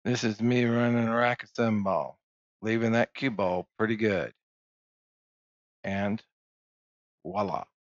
This is me running a rack of 7 ball, leaving that cue ball pretty good. And voila.